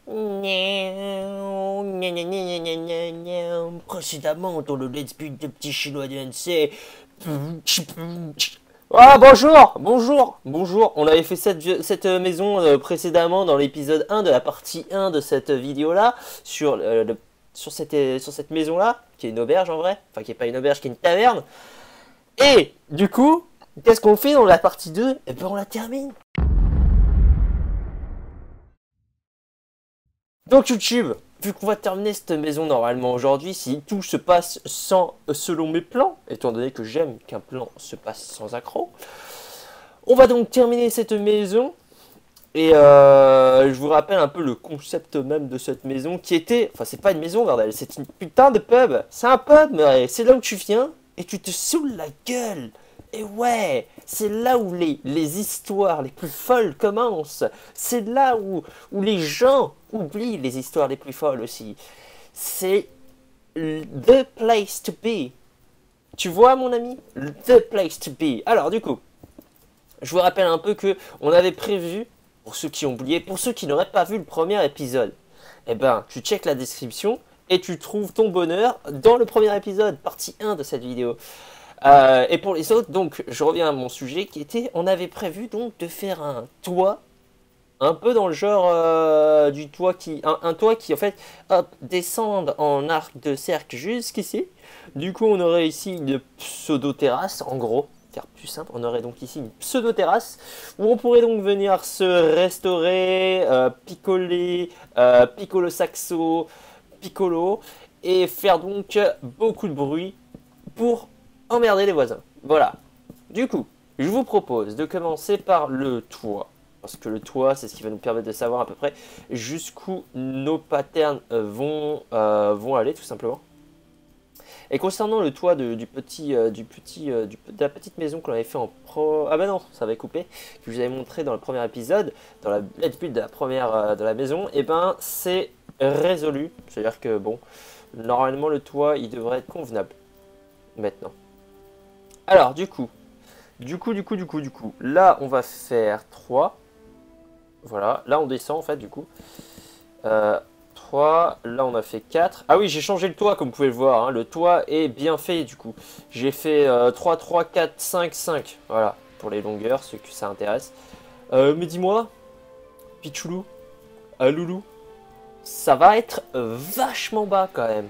Précédemment dans le Let's Play de Petit Chinois de NC. Ah bonjour. On avait fait cette maison précédemment dans l'épisode 1 de la partie 1 de cette vidéo là sur cette maison là qui est une auberge en vrai, enfin qui est pas une auberge, qui est une taverne. Et du coup, qu'est-ce qu'on fait dans la partie 2? Eh ben on la termine. Donc YouTube, vu qu'on va terminer cette maison normalement aujourd'hui, si tout se passe selon mes plans, étant donné que j'aime qu'un plan se passe sans accroc, on va donc terminer cette maison. Et je vous rappelle un peu le concept même de cette maison qui était... Enfin c'est pas une maison bordel, c'est une putain de pub. C'est un pub, mais c'est là où tu viens et tu te saoules la gueule. Et ouais, c'est là où les histoires les plus folles commencent. C'est là où les gens oublient les histoires les plus folles aussi. C'est the place to be. Tu vois mon ami? The place to be. Alors du coup, je vous rappelle un peu que on avait prévu, pour ceux qui ont oublié, pour ceux qui n'auraient pas vu le premier épisode, eh ben tu checkes la description et tu trouves ton bonheur dans le premier épisode, partie 1 de cette vidéo. Et pour les autres, donc je reviens à mon sujet qui était, on avait prévu donc de faire un toit, un peu dans le genre du toit qui, un toit qui en fait, hop, descende en arc de cercle jusqu'ici. Du coup on aurait ici une pseudo-terrasse, en gros, faire plus simple, on aurait donc ici une pseudo-terrasse où on pourrait donc venir se restaurer, picoler, piccolo saxo, piccolo, et faire donc beaucoup de bruit pour emmerder les voisins. Voilà. Du coup, je vous propose de commencer par le toit. Parce que le toit, c'est ce qui va nous permettre de savoir à peu près jusqu'où nos patterns vont aller, tout simplement. Et concernant le toit de la petite maison qu'on avait fait en pro... Ah bah non, ça avait coupé. Que je vous avais montré dans le premier épisode, dans la let's build de la première de la maison, et ben c'est résolu. C'est-à-dire que bon, normalement le toit, il devrait être convenable. Maintenant. Alors, du coup, là, on va faire 3. Voilà, là, on descend, en fait, du coup. 3, là, on a fait 4. Ah oui, j'ai changé le toit, comme vous pouvez le voir. Hein. Le toit est bien fait, du coup. J'ai fait 3, 3, 4, 5, 5. Voilà, pour les longueurs, ceux que ça intéresse. Mais dis-moi, Pichoulou, Loulou, ça va être vachement bas, quand même.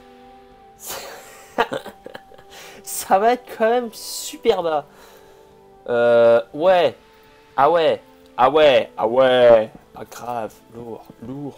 Ça va être quand même super bas. Ouais. Ah ouais. Ah ouais. Ah ouais. Ah grave. Lourd.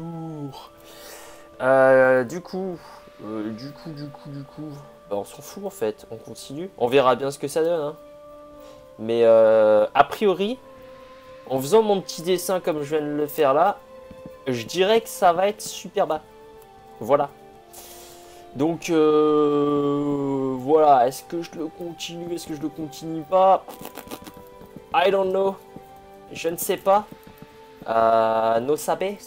Du coup. Bah, on s'en fout en fait. On continue. On verra bien ce que ça donne. Hein. Mais a priori, en faisant mon petit dessin comme je viens de le faire là, je dirais que ça va être super bas. Voilà. Donc voilà, est-ce que je le continue, est-ce que je le continue pas? I don't know, je ne sais pas. No sabes.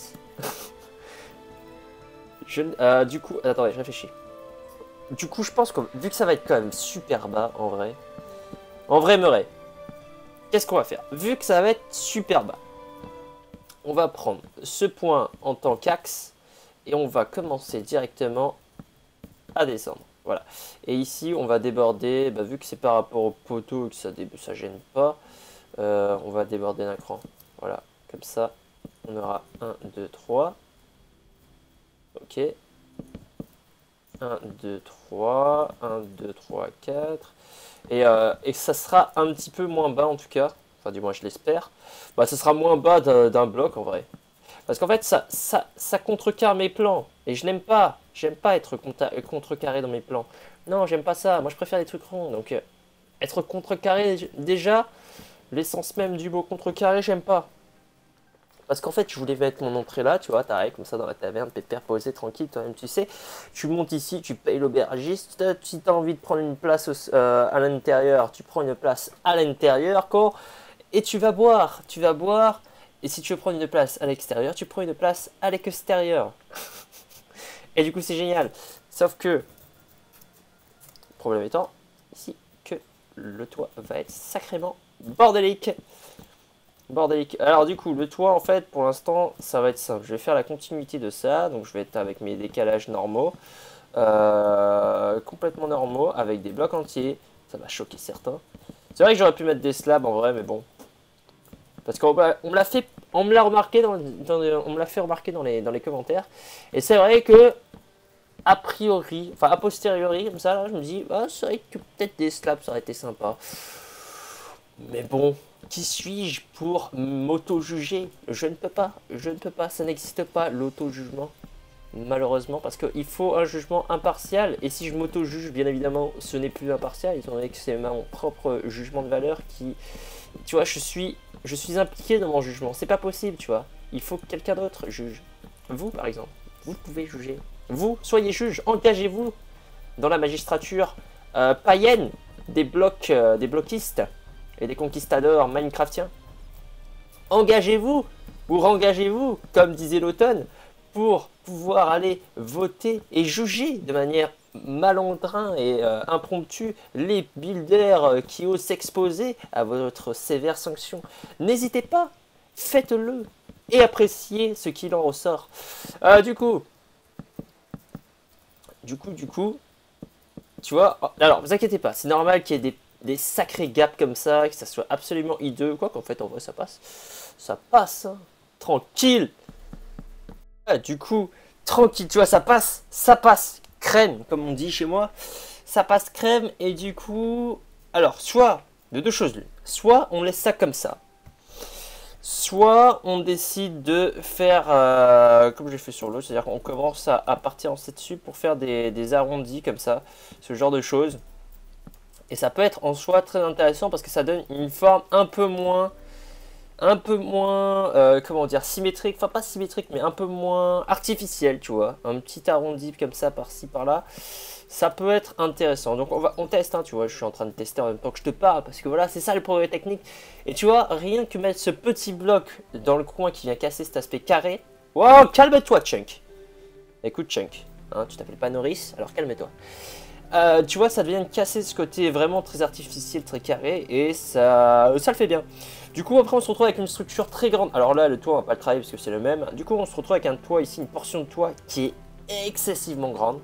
Du coup, attendez, je réfléchis. Du coup, je pense que vu que ça va être quand même super bas en vrai, Meuret, qu'est-ce qu'on va faire? Vu que ça va être super bas, on va prendre ce point en tant qu'axe et on va commencer directement à descendre. Voilà. Et ici, on va déborder, bah, vu que c'est par rapport au poteau et que ça gêne pas, on va déborder d'un cran. Voilà, comme ça, on aura 1, 2, 3. Ok. 1, 2, 3, 1, 2, 3, 4. Et ça sera un petit peu moins bas en tout cas, enfin du moins je l'espère. Bah, ça sera moins bas d'un bloc en vrai. Parce qu'en fait, ça contrecarre mes plans. Et je n'aime pas. J'aime pas être contrecarré dans mes plans. Non, j'aime pas ça. Moi, je préfère les trucs ronds. Donc, être contrecarré, déjà, l'essence même du mot contrecarré, j'aime pas. Parce qu'en fait, je voulais mettre mon entrée là, tu vois, t'arrives comme ça dans la taverne, pépère, posé, tranquille, toi-même, tu sais. Tu montes ici, tu payes l'aubergiste. Si t'as envie de prendre une place à l'intérieur, tu prends une place à l'intérieur, quoi. Et tu vas boire. Et si tu veux prendre une place à l'extérieur, tu prends une place à l'extérieur. Et du coup, c'est génial. Sauf que, le problème étant, ici, que le toit va être sacrément bordélique. bordélique. Alors du coup, le toit, en fait, pour l'instant, ça va être simple. Je vais faire la continuité de ça. Donc je vais être avec mes décalages normaux. Complètement normaux, avec des blocs entiers. Ça va choquer certains. C'est vrai que j'aurais pu mettre des slabs en vrai, mais bon. Parce qu'on me l'a fait, on me l'a remarqué on me l'a fait remarquer dans les commentaires. Et c'est vrai que a priori, enfin a posteriori, comme ça, là, je me dis, ah, c'est vrai que peut-être des slabs ça aurait été sympa. Mais bon, qui suis-je pour m'auto-juger? Je ne peux pas, ça n'existe pas l'auto-jugement. Malheureusement, parce qu'il faut un jugement impartial. Et si je m'auto-juge, bien évidemment, ce n'est plus impartial, étant donné que c'est mon propre jugement de valeur qui... Tu vois, je suis impliqué dans mon jugement. C'est pas possible, tu vois. Il faut que quelqu'un d'autre juge. Vous, par exemple, vous pouvez juger. Vous, soyez juge, engagez-vous dans la magistrature païenne des bloquistes et des conquistadors minecraftiens. Engagez-vous, ou rengagez-vous, comme disait l'automne, pour pouvoir aller voter et juger de manière malandrin et impromptue les builders qui osent s'exposer à votre sévère sanction. N'hésitez pas, faites-le et appréciez ce qu'il en ressort. Du coup, tu vois, alors vous inquiétez pas, c'est normal qu'il y ait des sacrés gaps comme ça, que ça soit absolument hideux, quoi qu'en fait en vrai ça passe. Ça passe, hein. Tranquille. Du coup, tranquille, tu vois, ça passe crème, comme on dit chez moi. Ça passe crème et du coup... Alors, soit, de deux choses l'une. Soit on laisse ça comme ça. Soit on décide de faire comme j'ai fait sur l'autre, c'est-à-dire qu'on commence à partir en dessus pour faire des arrondis comme ça, ce genre de choses. Et ça peut être en soi très intéressant parce que ça donne une forme un peu moins comment dire, symétrique, enfin pas symétrique, mais un peu moins artificielle, tu vois. Un petit arrondi comme ça, par-ci, par-là. Ça peut être intéressant. Donc on teste, hein, tu vois, je suis en train de tester en même temps que je te parle, parce que voilà, c'est ça le progrès technique. Et tu vois, rien que mettre ce petit bloc dans le coin qui vient casser cet aspect carré. Wow, calme-toi, Chunk. Écoute, Chunk, hein, tu t'appelles pas Norris, alors calme-toi. Tu vois, ça devient casser ce côté vraiment très artificiel, très carré, et ça le fait bien. Du coup, après, on se retrouve avec une structure très grande. Alors là, le toit, on va pas le travailler parce que c'est le même. Du coup, on se retrouve avec un toit ici, une portion de toit qui est excessivement grande.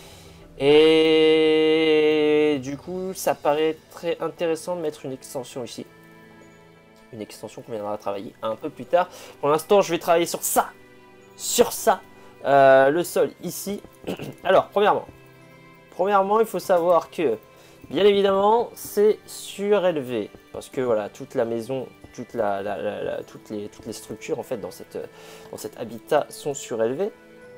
Et du coup, ça paraît très intéressant de mettre une extension ici. Une extension qu'on viendra travailler un peu plus tard. Pour l'instant, je vais travailler sur ça. Sur ça. Le sol ici. Alors, Premièrement, il faut savoir que, bien évidemment, c'est surélevé. Parce que voilà, toute la maison, toutes les structures en fait dans cet habitat sont surélevées.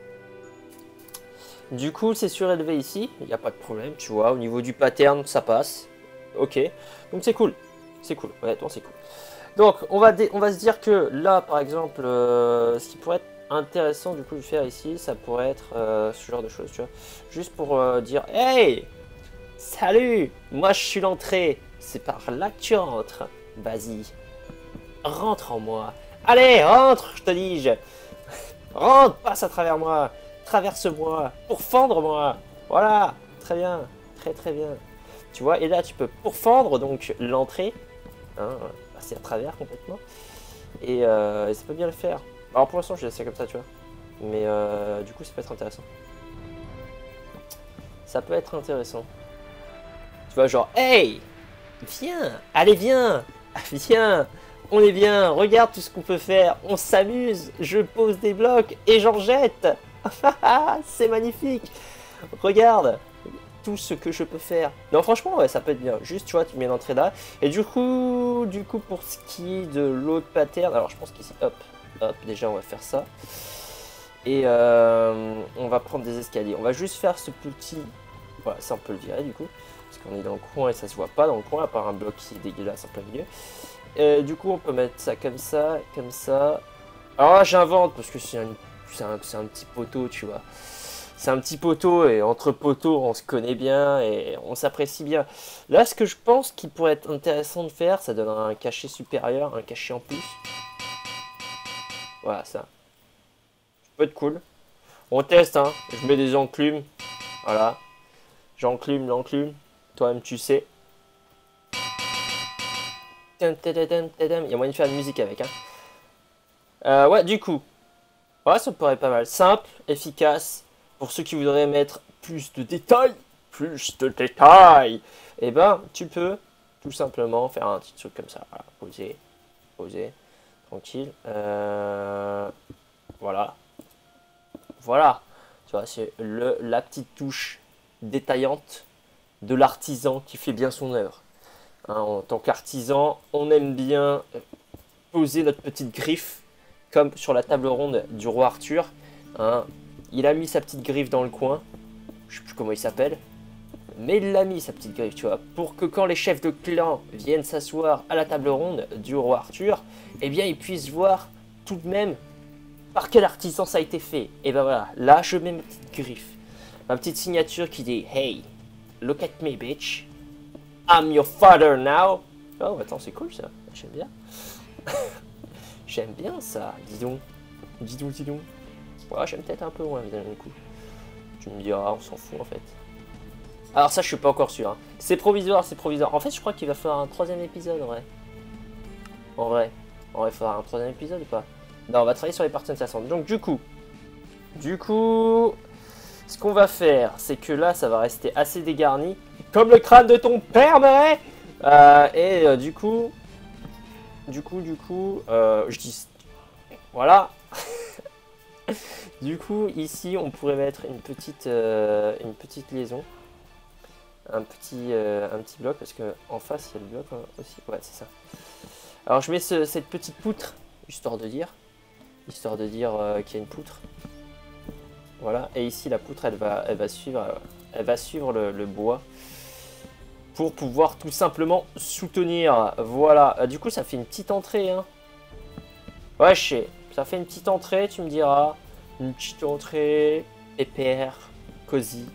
Du coup, c'est surélevé ici, il n'y a pas de problème, tu vois. Au niveau du pattern, ça passe. Ok, donc c'est cool. C'est cool, honnêtement, c'est cool. Donc, on va se dire que là, par exemple, ce qui pourrait être intéressant du coup de faire ici, ça pourrait être ce genre de choses, tu vois. Juste pour dire, hey, salut, moi je suis l'entrée, c'est par là que tu rentres. Vas-y, rentre en moi. Allez, rentre, je te dis. Rentre, passe à travers moi, traverse-moi, pourfendre-moi. Voilà, très bien, très très bien. Tu vois, et là tu peux pourfendre donc l'entrée, hein, passer à travers complètement. Et ça peut bien le faire. Alors pour l'instant je laisse ça comme ça, tu vois. Mais du coup ça peut être intéressant. Ça peut être intéressant. Tu vois, genre, hey, viens, allez viens, viens, on est bien, regarde tout ce qu'on peut faire, on s'amuse, je pose des blocs et j'en jette. C'est magnifique. Regarde tout ce que je peux faire. Non franchement ouais, ça peut être bien. Juste tu vois, tu mets l'entrée là. Et du coup pour ce qui est de l'autre pattern, alors je pense qu'ici, hop, déjà on va faire ça. Et on va prendre des escaliers. On va juste faire ce petit... Voilà, ça on peut le virer du coup. Parce qu'on est dans le coin et ça se voit pas dans le coin, à part un bloc qui est dégueulasse en plein milieu. Et du coup on peut mettre ça comme ça, comme ça. Alors là j'invente parce que c'est un petit poteau, tu vois. C'est un petit poteau et entre poteaux on se connaît bien et on s'apprécie bien. Là ce que je pense qui pourrait être intéressant de faire, ça donnera un cachet supérieur, un cachet en plus. Voilà ça. Ça peut être cool. On teste hein, je mets des enclumes. Voilà. J'enclume l'enclume. Toi-même tu sais. Il y a moyen de faire une musique avec. Ouais, du coup. Ouais, ça me paraît pas mal. Simple, efficace. Pour ceux qui voudraient mettre plus de détails. Plus de détails. Eh ben, tu peux tout simplement faire un petit truc comme ça. Voilà, poser. Poser. Tranquille. Voilà. Voilà. Tu vois, c'est la petite touche détaillante de l'artisan qui fait bien son œuvre. Hein, en tant qu'artisan, on aime bien poser notre petite griffe comme sur la table ronde du roi Arthur. Hein. Il a mis sa petite griffe dans le coin. Je sais plus comment il s'appelle. Mais il l'a mis sa petite griffe, tu vois. Pour que quand les chefs de clan viennent s'asseoir à la table ronde du roi Arthur, eh bien ils puissent voir tout de même par quel artisan ça a été fait. Et ben voilà, là je mets ma petite griffe. Ma petite signature qui dit « Hey, look at me bitch. I'm your father now. » Oh attends, c'est cool ça. J'aime bien. J'aime bien ça. Dis donc. Dis donc, dis donc. Ouais, j'aime peut-être un peu moins évidemment du coup. Tu me diras, on s'en fout en fait. Alors ça, je suis pas encore sûr. Hein. C'est provisoire, c'est provisoire. En fait, je crois qu'il va falloir un 3e épisode en vrai. En vrai, il faudra un 3e épisode ou pas? Non, on va travailler sur les parties intéressantes. Donc du coup, ce qu'on va faire, c'est que là, ça va rester assez dégarni, comme le crâne de ton père, mais du coup, je dis, voilà. Du coup, ici, on pourrait mettre une petite liaison, un petit bloc, parce que en face, il y a le bloc aussi. Ouais, c'est ça. Alors, je mets cette petite poutre, histoire de dire qu'il y a une poutre. Voilà, et ici la poutre elle va suivre le bois pour pouvoir tout simplement soutenir. Voilà, du coup ça fait une petite entrée. Hein. Ouais, je sais, ça fait une petite entrée, tu me diras. Une petite entrée, pépère, cosy.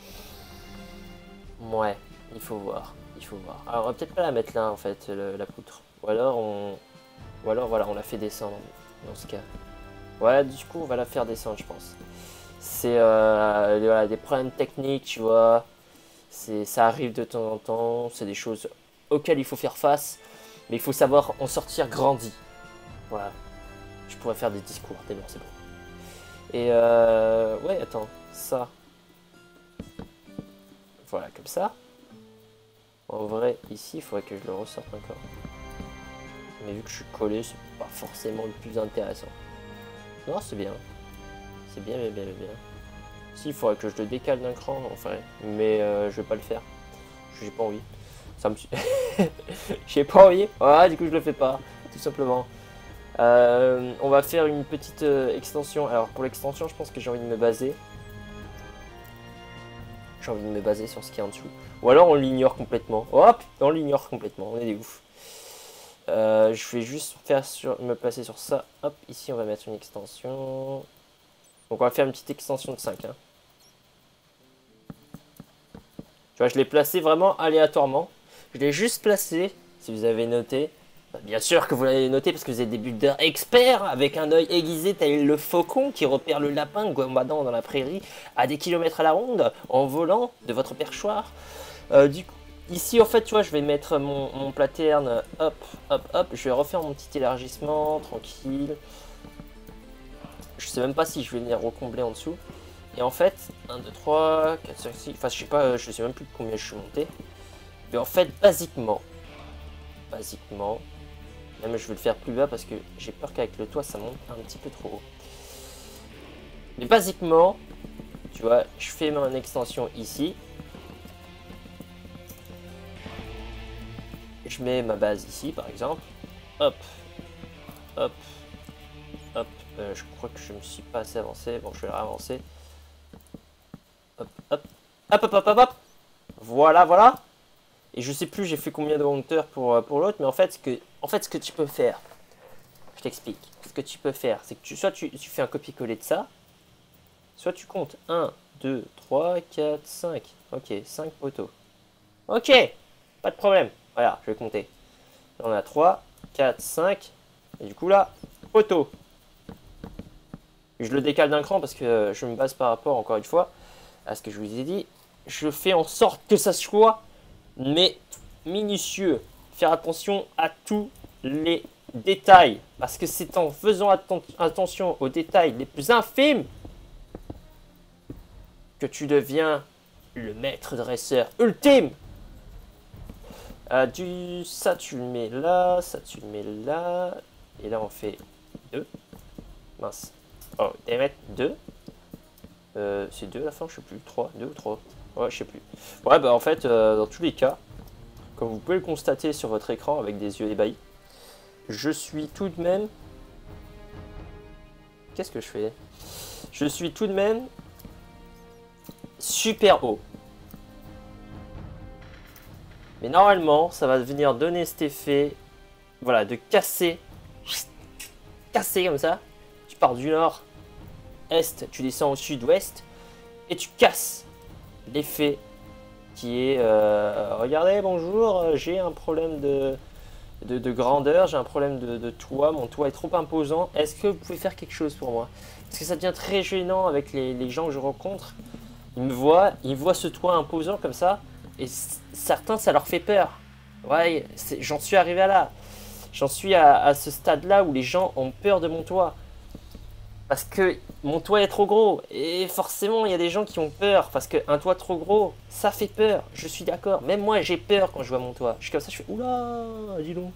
Ouais, il faut voir. Alors on va peut-être pas la mettre là en fait, la poutre. Ou alors voilà, on la fait descendre dans ce cas. Voilà, du coup on va la faire descendre je pense. C'est voilà, des problèmes techniques, tu vois. Ça arrive de temps en temps. C'est des choses auxquelles il faut faire face. Mais il faut savoir en sortir grandi. Voilà. Je pourrais faire des discours, tellement c'est bon. Et ouais, attends. Ça. Voilà, comme ça. En vrai, ici, il faudrait que je le ressorte encore. Mais vu que je suis collé, c'est pas forcément le plus intéressant. Non, c'est bien. C'est bien. Si, il faudrait que je le décale d'un cran, enfin, mais je vais pas le faire. J'ai pas envie. Ça me... J'ai pas envie. Voilà, du coup, je le fais pas, tout simplement. On va faire une petite extension. Alors, pour l'extension, je pense que j'ai envie de me baser. J'ai envie de me baser sur ce qui est en dessous. Ou alors, on l'ignore complètement. Hop, on l'ignore complètement. On est des ouf. Je vais juste me placer sur ça. Hop, ici, on va mettre une extension. Donc, on va faire une petite extension de 5. Hein. Tu vois, je l'ai placé vraiment aléatoirement. Je l'ai juste placé, si vous avez noté. Bah, bien sûr que vous l'avez noté parce que vous êtes des builders experts avec un œil aiguisé tel le faucon qui repère le lapin gambadant dans la prairie à des kilomètres à la ronde en volant de votre perchoir. Du coup, ici, en fait, tu vois, je vais mettre mon pattern. Hop. Je vais refaire mon petit élargissement, tranquille. Je sais même pas si je vais venir recombler en dessous. Et en fait, 1, 2, 3, 4, 5, 6, enfin je sais pas, je sais même plus combien je suis monté. Mais en fait, basiquement, même je vais le faire plus bas parce que j'ai peur qu'avec le toit ça monte un petit peu trop haut. Mais basiquement, tu vois, je fais mon extension ici. Je mets ma base ici par exemple. Hop. Je crois que je me suis pas assez avancé. Bon, je vais le ravancer. Hop. Voilà. Et je sais plus j'ai fait combien de hauteur pour l'autre, mais en fait ce que tu peux faire, je t'explique. Ce que tu peux faire, c'est que soit tu fais un copier-coller de ça, soit tu comptes 1, 2, 3, 4, 5. Ok, 5 poteaux. Ok, pas de problème. Voilà, je vais compter. Là, on a 3, 4, 5. Et du coup là, poteau. Je le décale d'un cran parce que je me base par rapport, encore une fois, à ce que je vous ai dit. Je fais en sorte que ça soit, mais minutieux, faire attention à tous les détails. Parce que c'est en faisant attention aux détails les plus infimes que tu deviens le maître dresseur ultime. Ça tu le mets là, ça tu le mets là. Et là on fait 2. Mince. Oh, damn 2. C'est 2 à la fin, je sais plus. 3, 2 ou 3. Ouais, je sais plus. Ouais, bah en fait, dans tous les cas, comme vous pouvez le constater sur votre écran avec des yeux ébahis, je suis tout de même... Qu'est-ce que je fais? Je suis tout de même super haut. Mais normalement, ça va venir donner cet effet, voilà, de casser comme ça. Tu pars du nord, est, tu descends au sud-ouest, et tu casses l'effet qui est, regardez, bonjour, j'ai un problème de grandeur, j'ai un problème de toit, mon toit est trop imposant, est-ce que vous pouvez faire quelque chose pour moi? Parce que ça devient très gênant avec les gens que je rencontre. Ils voient ce toit imposant comme ça, et certains, ça leur fait peur. Ouais, j'en suis arrivé à là. J'en suis à ce stade-là où les gens ont peur de mon toit. Parce que mon toit est trop gros. Et forcément, il y a des gens qui ont peur. Parce qu'un toit trop gros, ça fait peur. Je suis d'accord. Même moi, j'ai peur quand je vois mon toit. Je suis comme ça, je fais oula, dis donc.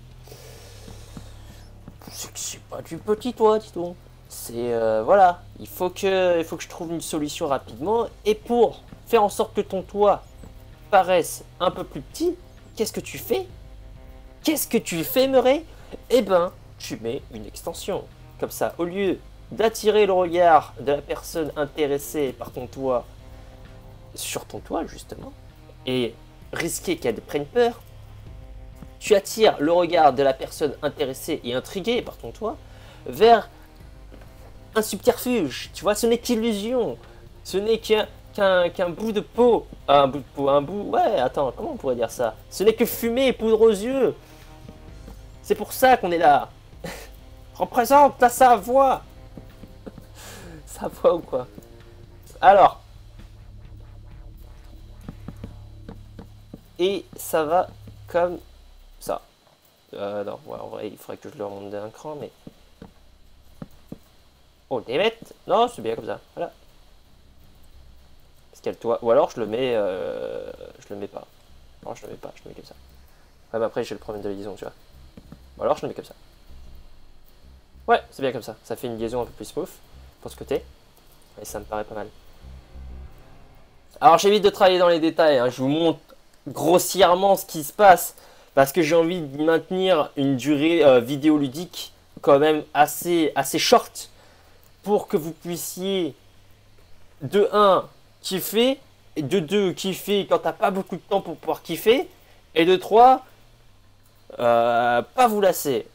C'est pas du petit toit, dis donc. C'est voilà. Il faut que je trouve une solution rapidement. Et pour faire en sorte que ton toit paraisse un peu plus petit, qu'est-ce que tu fais? Qu'est-ce que tu fais, Murray? Eh ben, tu mets une extension. Comme ça, au lieu d'attirer le regard de la personne intéressée par ton toit, sur ton toit justement, et risquer qu'elle prenne peur, tu attires le regard de la personne intéressée et intriguée par ton toit vers un subterfuge. Tu vois, ce n'est qu'illusion. Ce n'est qu'un bout de peau. Un bout de peau, un bout... Ouais, attends, comment on pourrait dire ça? Ce n'est que fumée et poudre aux yeux. C'est pour ça qu'on est là. Représente la Savoie. Savoie ou quoi? Alors. Et ça va comme ça. Non, ouais, en vrai, il faudrait que je le remonte d'un cran, mais... Oh, démet. Non, c'est bien comme ça. Voilà. Parce qu'il y a le toit. Ou alors je le mets... je le mets pas. Non, je le mets pas, je le mets comme ça. Ouais, mais après j'ai le problème de la liaison, tu vois. Ou alors je le mets comme ça. Ouais, c'est bien comme ça. Ça fait une liaison un peu plus smooth pour ce côté. Et ça me paraît pas mal. Alors j'évite de travailler dans les détails. Hein. Je vous montre grossièrement ce qui se passe. Parce que j'ai envie de maintenir une durée vidéoludique quand même assez short. Pour que vous puissiez de 1 kiffer. Et de 2 kiffer quand t'as pas beaucoup de temps pour pouvoir kiffer. Et de 3 pas vous lasser.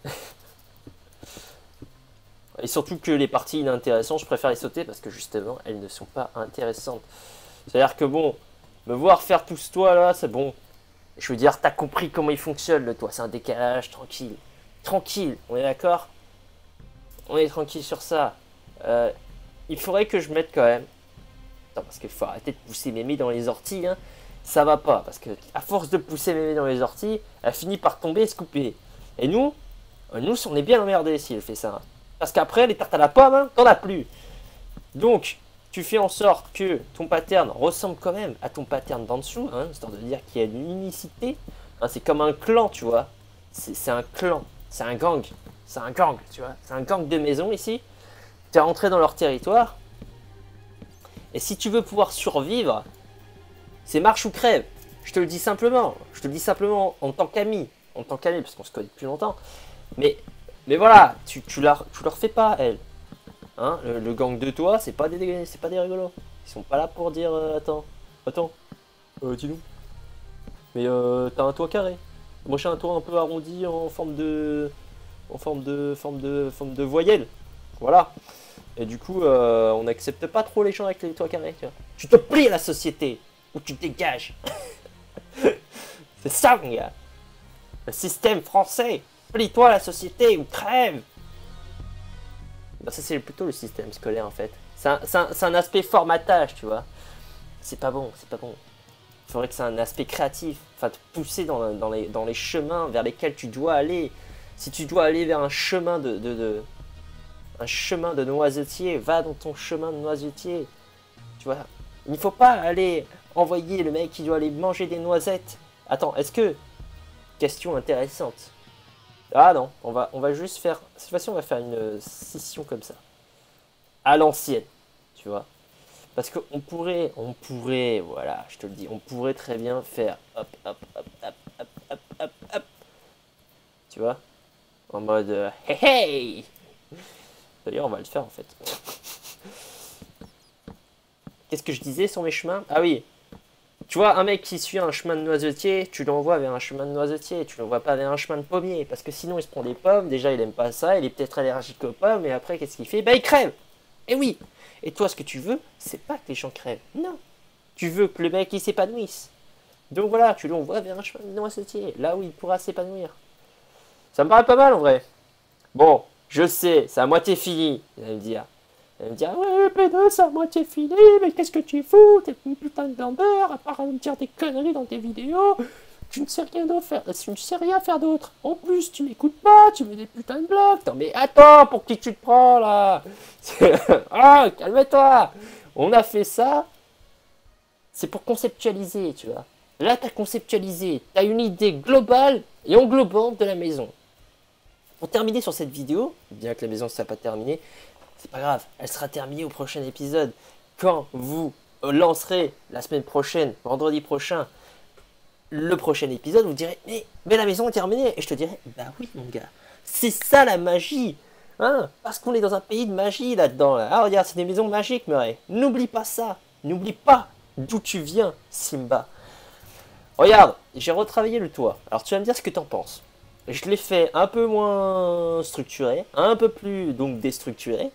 Et surtout que les parties inintéressantes, je préfère les sauter parce que justement, elles ne sont pas intéressantes. C'est-à-dire que bon, me voir faire tout ce toit là, c'est bon. Je veux dire, t'as compris comment il fonctionne le toit, c'est un décalage, tranquille. Tranquille, on est d'accord? On est tranquille sur ça. Il faudrait que je mette quand même... Attends, parce qu'il faut arrêter de pousser Mémé dans les orties, hein. Ça va pas, parce que à force de pousser Mémé dans les orties, elle finit par tomber et se couper. Et nous, on est bien emmerdés si elle fait ça. Parce qu'après, les tartes à la pomme, hein, t'en as plus. Donc, tu fais en sorte que ton pattern ressemble quand même à ton pattern d'en dessous, hein, histoire de dire qu'il y a une unicité. Hein, c'est comme un clan, tu vois. C'est un clan, c'est un gang. C'est un gang, tu vois. C'est un gang de maisons ici. Tu es rentré dans leur territoire. Et si tu veux pouvoir survivre, c'est marche ou crève. Je te le dis simplement. Je te le dis simplement en tant qu'ami. En tant qu'ami, parce qu'on se connaît depuis longtemps. Mais voilà, tu leur fais pas, elle. Hein, le gang de toi, c'est pas des rigolos. Ils sont pas là pour dire attends, dis-nous. Mais t'as un toit carré. Moi j'ai un toit un peu arrondi en forme de voyelle. Voilà. Et du coup, on n'accepte pas trop les gens avec les toits carrés. Tu te plies à la société ou tu te dégages. C'est ça, mon gars. Le système français. Plie-toi à la société ou crève. Ben, ça c'est plutôt le système scolaire en fait. C'est un aspect formatage, tu vois. C'est pas bon, c'est pas bon. Il faudrait que ça ait un aspect créatif, enfin te pousser dans les chemins vers lesquels tu dois aller. Si tu dois aller vers un chemin un chemin de noisetier, va dans ton chemin de noisetier. Tu vois, il ne faut pas aller envoyer le mec qui doit aller manger des noisettes. Attends, est-ce que... Question intéressante. Ah non, on va juste faire... Cette fois-ci, on va faire une scission comme ça. À l'ancienne, tu vois. Parce qu'on pourrait, voilà, je te le dis, on pourrait très bien faire hop, hop, hop, hop, hop, hop, hop, hop. Tu vois, en mode hey hey. D'ailleurs, on va le faire en fait. Qu'est-ce que je disais sur mes chemins? Ah oui, tu vois, un mec qui suit un chemin de noisetier, tu l'envoies vers un chemin de noisetier, tu l'envoies pas vers un chemin de pommier, parce que sinon il se prend des pommes, déjà il aime pas ça, il est peut-être allergique aux pommes, et après qu'est-ce qu'il fait? Bah il crève. Et oui. Et toi, ce que tu veux, c'est pas que les gens crèvent. Non. Tu veux que le mec, il s'épanouisse. Donc voilà, tu l'envoies vers un chemin de noisetier, là où il pourra s'épanouir. Ça me paraît pas mal, en vrai. Bon, je sais, c'est à moitié fini, il va me dire. Il va me dire, ouais, P2, c'est à moitié fini, mais qu'est-ce que tu fous? T'es une putain de gambeur, à part me dire des conneries dans tes vidéos. Tu ne sais rien d'autre faire, tu ne sais rien faire d'autre. En plus, tu m'écoutes pas, tu mets des putains de blocs. Non mais attends, pour qui tu te prends là? Ah, calme-toi. On a fait ça, c'est pour conceptualiser, tu vois. Là, t'as conceptualisé, t'as une idée globale et englobante de la maison. Pour terminer sur cette vidéo, bien que la maison ne soit pas terminée, c'est pas grave, elle sera terminée au prochain épisode. Quand vous lancerez la semaine prochaine, vendredi prochain, le prochain épisode, vous direz mais la maison est terminée. Et je te dirai, bah oui mon gars, c'est ça la magie. Hein, parce qu'on est dans un pays de magie là-dedans. Là. Ah regarde, c'est des maisons magiques, Murray. N'oublie pas ça. N'oublie pas d'où tu viens, Simba. Regarde, j'ai retravaillé le toit. Alors tu vas me dire ce que t'en penses. Je l'ai fait un peu moins structuré, un peu plus donc déstructuré.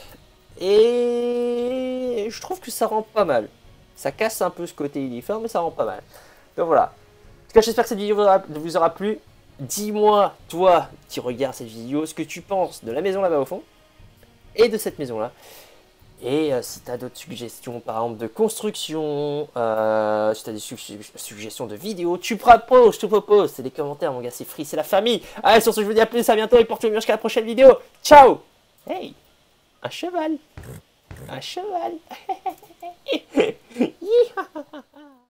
Et je trouve que ça rend pas mal. Ça casse un peu ce côté uniforme, mais ça rend pas mal. Donc voilà. En tout cas, j'espère que cette vidéo vous aura plu. Dis-moi, toi qui regardes cette vidéo, ce que tu penses de la maison là-bas au fond et de cette maison-là. Et si tu as d'autres suggestions, par exemple de construction, si tu as des suggestions de vidéos, tu proposes, je te propose. C'est des commentaires, mon gars, c'est free, c'est la famille. Allez, sur ce, je vous dis à plus, à bientôt et portez-vous bien jusqu'à la prochaine vidéo. Ciao. Hey, un cheval. Un cheval.